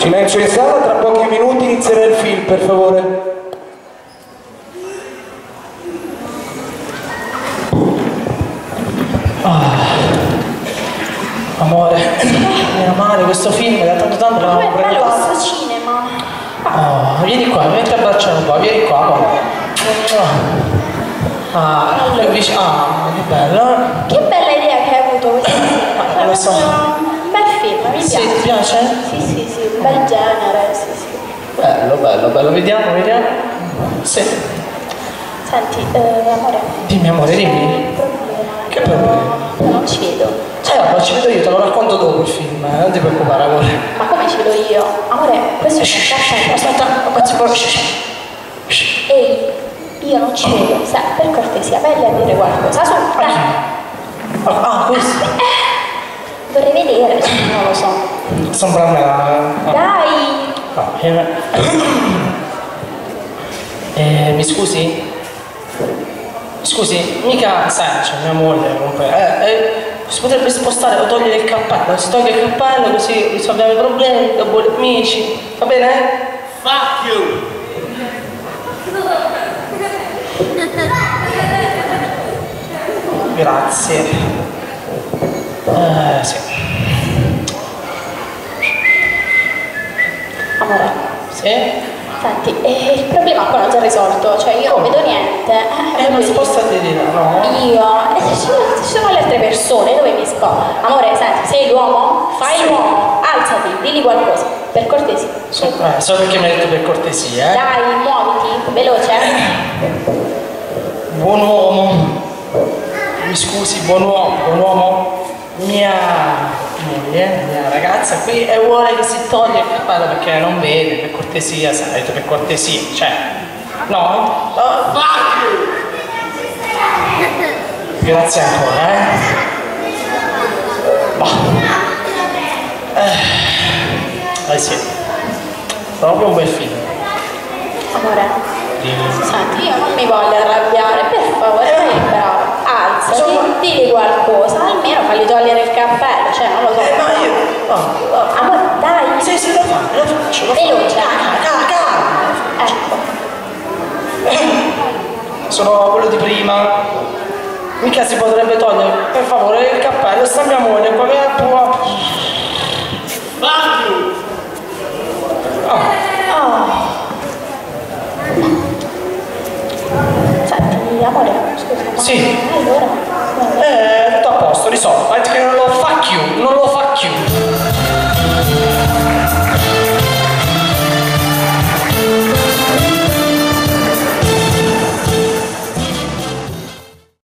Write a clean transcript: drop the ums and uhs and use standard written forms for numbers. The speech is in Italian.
Silenzio in sala, tra pochi minuti inizierà il film, per favore. Amore, meno male, questo film da tanto tempo l'avevamo prenotato. Bello questo cinema. Oh, vieni qua, mi metti a abbracciare un po', vieni qua, qua. Che bello. Che bella idea che hai avuto questa sera. Lo so. Un bel film, mi piace. Sì, ti piace? Sì, un bel genere, sì. Bello, vediamo. Sì. Senti, amore. Dimmi amore, dimmi. Che problema? Non ci vedo. Vabbè, ci vedo io, te lo racconto dopo il film, non ti preoccupare amore. Ma come ci vedo io? Amore, questo è un caffè. Ehi, io non ci vedo. Sai, per cortesia, vai a dire qualcosa. Su, dai. Questo? Vorrei vedere, non lo so. Sembra me Dai. Mi scusi? Scusi, mica sai, c'è mia moglie comunque. Si potrebbe spostare o togliere il cappello, si toglie il cappello così risolviamo i problemi, da buoni amici, va bene? Fuck you! Grazie. Sì. Amore. Sì? Senti, il problema qua non si è risolto, cioè io non vedo niente. Ma spostati di là, no? Io? Ci sono le altre persone, dove mi sto? Amore, senti, sei l'uomo? Fai l'uomo, alzati, digli qualcosa, per cortesia. Solo perché mi hai detto per cortesia, eh? Dai, muoviti, veloce. Buon uomo. Mi scusi, buon uomo. Mia moglie, mia ragazza qui e vuole che si toglie il cappello perché non vede, per cortesia, sai, per cortesia, cioè, no? Grazie ancora, sì, proprio un bel film. Amore, senti, io non mi voglio arrabbiare, per favore, sei bravo. Alzati, digli qualcosa, almeno falli togliere il cappello, cioè non lo so. Ma io... Amore, dai. Sì, lo faccio. Veloce. Calma. Ecco. Sono quello di prima. Mica si potrebbe togliere, per favore, il cappello, sta mia moglie, qua che può... Senti, amore, scusa. Sì. Allora. Tutto a posto, risolvo.